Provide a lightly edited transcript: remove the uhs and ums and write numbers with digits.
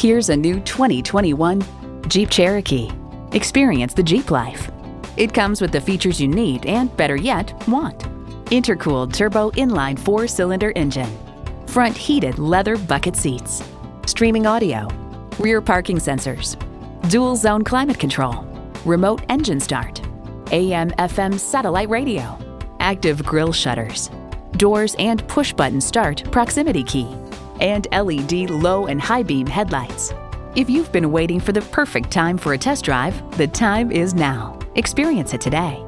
Here's a new 2021 Jeep Cherokee. Experience the Jeep life. It comes with the features you need and, better yet, want. Intercooled turbo inline 4-cylinder engine. Front heated leather bucket seats. Streaming audio. Rear parking sensors. Dual zone climate control. Remote engine start. AM/FM satellite radio. Active grille shutters. Doors and push-button start proximity key. And LED low and high beam headlights. If you've been waiting for the perfect time for a test drive, the time is now. Experience it today.